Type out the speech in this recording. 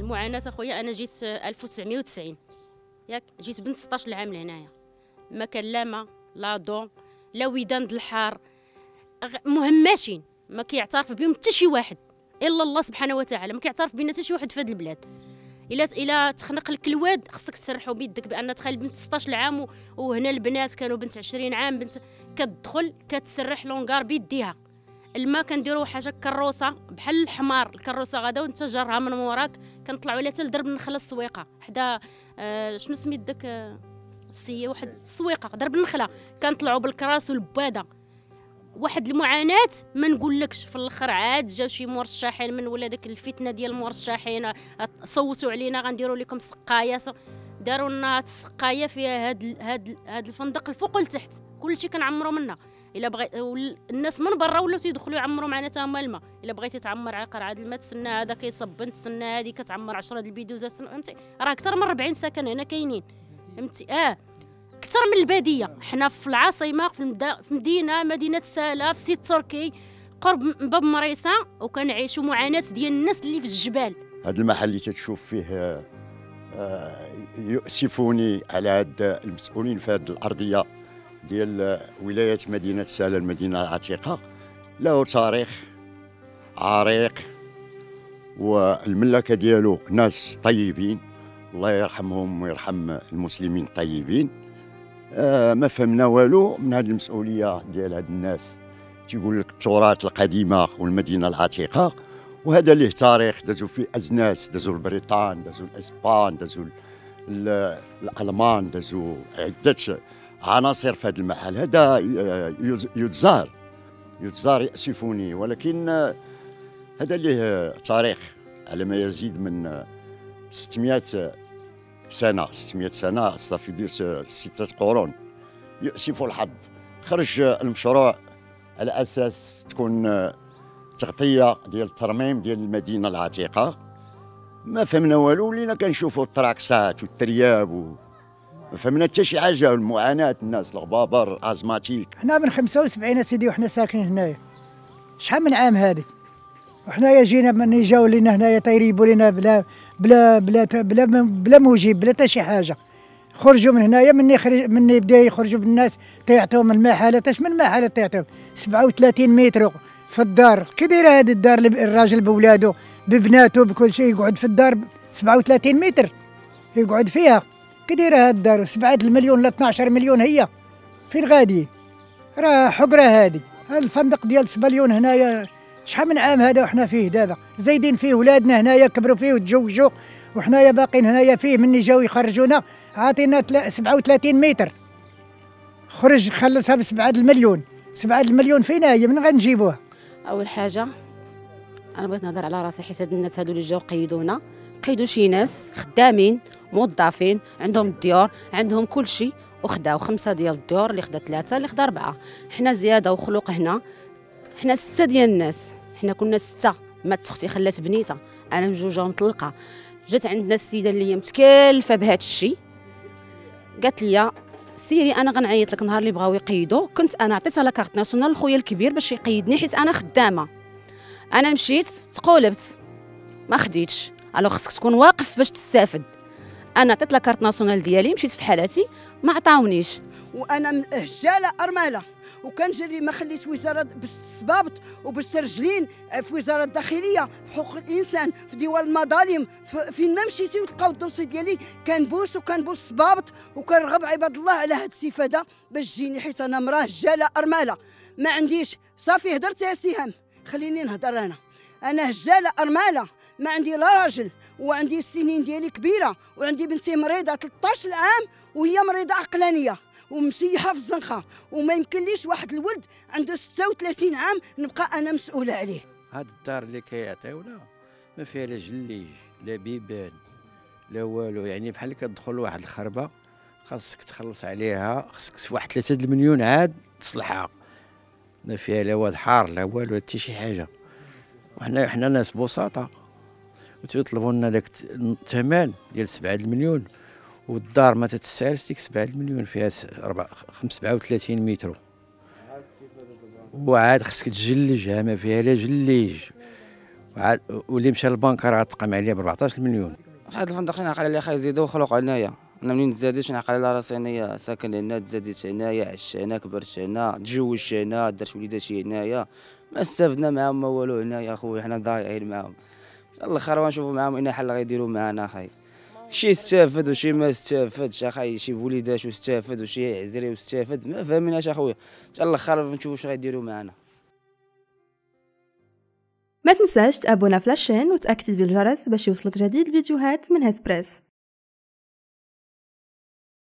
المعاناه اخويا، انا جيت 1990 ياك، جيت بنت 16 عام لهنايا، ما كان لا ما لا ضو لا ودان د الحار، مهمشين ما كيعترف بهم حتى شي واحد الا الله سبحانه وتعالى، ما كيعترف بينا حتى شي واحد في هذه البلاد. الا تخنق لك الواد خصك تسرحوا بيدك، بان تخيل بنت 16 عام وهنا البنات كانوا بنت 20 عام، بنت كتدخل كتسرح لونغار بيديها. الماء كنديروا حاجه كروسه بحال الحمار، الكروسه غدا وانت جارها من موراك، كنطلعوا عليها حتى لدرب النخله السويقه حدا شنو سميت داك السيه واحد السويقه درب النخله، كنطلعوا بالكراس والباده. واحد المعاناه ما نقولكش. في الاخر عاد جاو شي مرشحين من ولا داك الفتنه ديال المرشحين، صوتوا علينا غنديروا لكم سقايه، داروا لنا السقايه فيها هاد الفندق الفوق والتحت، كلشي كنعمروا منها. الا بغيت الناس من برا ولاو تيدخلوا يعمروا معنا تا هما الماء. الا بغيتي تعمر عقر عاد الماء تسنى هذا كيصب، تسنى هذه كتعمر 10 د البيدوزات، فهمتي؟ راه اكثر من 40 سكن هنا كاينين، فهمتي؟ اكثر من الباديه. حنا في العاصمه في مدينه سالا في سيت تركي قرب باب مريسه، وكنعيشوا معاناه ديال الناس اللي في الجبال. هذا المحل اللي تتشوف فيه يؤسفوني على هاد المسؤولين في هذه الارضيه ديال ولايه مدينه سالا المدينه العتيقه. له تاريخ عريق، والملكه ديالو ناس طيبين، الله يرحمهم ويرحم المسلمين الطيبين. ما فهمنا والو من هذه المسؤوليه ديال هاد الناس. تيقول لك التراث القديمه والمدينه العتيقه، وهذا له تاريخ، دازوا فيه ازناس، دازوا البريطان، دازوا الاسبان، دازوا الالمان، دازوا عده عناصر في هذا المحل. هذا يتزار يأسفوني، ولكن هذا له تاريخ على ما يزيد من 600 سنة صافي يدير 6 قرون. يؤسف الحظ خرج المشروع على أساس تكون تغطية ديال الترميم ديال المدينة العتيقة. ما فهمنا والو، ولينا كنشوفوا التراكسات والترياب ما فهمنا حتى شي حاجة. المعاناة الناس الغبابر ازماتيك. حنا من 75 سيدي وحنا ساكنين هنايا، شحال من عام هذه وحنايا جينا من جاو لينا هنايا تيريبوا لينا بلا بلا بلا بلا بلا موجب بلا حتى شي حاجه. خرجوا من هنايا مني بدا يخرجوا بالناس تيعطيهم المحالات. اش من محالات تيعطيهم؟ 37 متر في الدار. كي دايره هذه الدار الراجل بولادو ببناته بكل شيء يقعد في الدار 37 متر يقعد فيها. كي دايره هذه الدار 7 المليون لا 12 مليون هي فين غاديين؟ راه حقره هذه. الفندق ديال سباليون هنايا شحال من عام هذا وحنا فيه دابا زايدين فيه، ولادنا هنايا كبروا فيه وتزوجوا وحنايا باقيين هنايا فيه. مني جاو يخرجونا عاطينا 37 متر، خرج خلصها ب7 المليون. 7 المليون فين هي؟ من غنجيبوها؟ اول حاجه انا بغيت نهضر على راسي، حيت هاد الناس هادو اللي جاو قيدونا، قيدوا شي ناس خدامين موظفين عندهم الديور عندهم كل شيء، وخداو 5 ديال الديور، اللي خدا 3 اللي خدا 4. حنا زياده وخلوق هنا، حنا 6 ديال الناس، حنا كنا 6. مات اختي خلات بنيتها، انا مجوجه ومطلقه. جات عندنا السيده اللي هي متكلفه بهذا الشيء، قالت لي سيري انا غنعيط لك نهار اللي بغاو يقيدوا. كنت انا عطيتها لا كارت ناسيونال لخويا الكبير باش يقيدني حيت انا خدامه. انا مشيت تقولبت ما خديتش، الو خصك تكون واقف باش تستافد. انا عطيت لا كارت ناسيونال ديالي مشيت في حالاتي ما عطاونيش. وانا هجاله ارمله، وكان جري ما خليت وزاره بالصبابط وبالسرجلين في وزاره الداخليه في حقوق الانسان في ديوان المظالم. فين ما مشيتي وتلقاو الدوسي ديالي كنبوس الصبابط، وكنرغب عباد الله على هاد السفاده باش تجيني، حيت انا مراه هجاله ارمله ما عنديش. صافي هدرت يا سهام، خليني نهضر. انا هجاله ارمله ما عندي لا راجل، وعندي السنين ديالي كبيره، وعندي بنتي مريضه 13 عام وهي مريضه عقلانيه ومسيحه في الزنقه، وما يمكنليش واحد الولد عنده 36 عام نبقى انا مسؤوله عليه. هاد الدار اللي كيعطيونا ما فيها لا جليج لا بيبان لا والو، يعني بحال كتدخل واحد الخربه خاصك تخلص عليها، خاصك واحد 3 المليون عاد تصلحها. ما فيها لا واد حار لا والو حتى شي حاجه. وحنا ناس بساطه وتيطلبوا لنا داك الثمن ديال 7 المليون، والدار ما تتسالش ديك 7 المليون، فيها 37 متر. وعاد خصك تجلجها، ما فيها لا جليج واللي مشى للبنك راه تقام عليه ب 14 مليون. هاد الفندق نعقل عليه خا يزيدوا خلق عنايا. انا منين تزاديت نعقل على راسي انايا ساكن هنا، تزاديت هنايا، عشت هنا، كبرت هنا، تزوجت هنا، درت وليداتي هنايا، ما استفدنا معاهم ما والو هنايا اخويا، حنا ضايعين معاهم. الاخر غنشوفوا معاهم اين حل غيديروا معانا اخاي. شي استفد وشي ما استفدش اخاي، شي وليداتو استفد وشي عزري واستفد، ما فاهميناش اخويا. حتى الاخر نشوفوا واش غيديروا معانا. ما تنساش تابونا في لاشين وتاكتيفي الجرس باش يوصلك جديد الفيديوهات من هاسبريس.